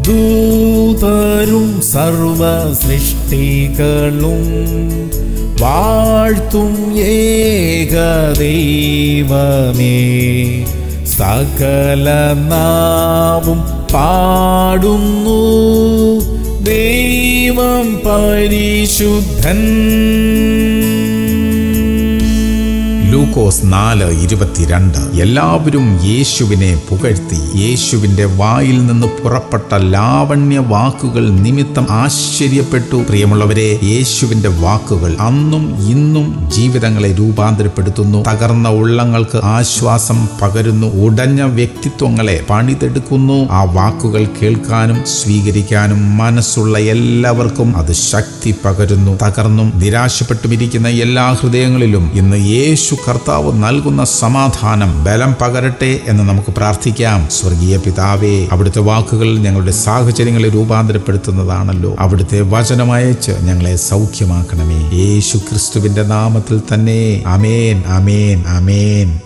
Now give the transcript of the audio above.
ദൂതരും സർവ സൃഷ്ടികളും വാഴ്ത്തും ഏകദൈവമേ. സകല നാവും പാടുന്നു ദൈവം പരിശുദ്ധൻ. ലൂക്കോസ് 4:22. എല്ലാവരും യേശുവിനെ പുകഴ്ത്തി. യേശുവിന്റെ വായിൽ നിന്ന് പുറപ്പെട്ട ലാവണ്യ വാക്കുകൾ നിമിത്തം ആശ്ചര്യപ്പെട്ടു. പ്രിയമുള്ളവരെ, യേശുവിന്റെ വാക്കുകൾ അന്നും ഇന്നും ജീവിതങ്ങളെ രൂപാന്തരപ്പെടുത്തുന്നു. തകർന്ന ഉള്ളങ്ങൾക്ക് ആശ്വാസം പകരുന്നു. ഉടഞ്ഞ വ്യക്തിത്വങ്ങളെ പണിതെടുക്കുന്നു. ആ വാക്കുകൾ കേൾക്കാനും സ്വീകരിക്കാനും മനസ്സുള്ള എല്ലാവർക്കും അത് ശക്തി പകരുന്നു. തകർന്നും നിരാശപ്പെട്ടുമിരിക്കുന്ന എല്ലാ ഹൃദയങ്ങളിലും ഇന്ന് യേശു കർത്താവ് നൽകുന്ന സമാധാനം ബലം പകരട്ടെ എന്ന് നമുക്ക് പ്രാർത്ഥിക്കാം. സ്വർഗീയ പിതാവേ, അവിടുത്തെ വാക്കുകൾ ഞങ്ങളുടെ സാഹചര്യങ്ങളെ രൂപാന്തരപ്പെടുത്തുന്നതാണല്ലോ. അവിടുത്തെ വചനമയച്ച് ഞങ്ങളെ സൗഖ്യമാക്കണമേ. യേശു ക്രിസ്തുവിന്റെ നാമത്തിൽ തന്നെ. ആമേൻ, ആമേൻ, ആമേൻ.